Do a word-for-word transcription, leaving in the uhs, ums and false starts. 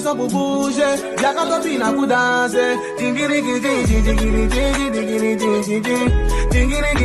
coração por bouger, já que a tua pina por dança. Tingiri, tingiri, tingiri, tingiri, tingiri, tingiri, tingiri,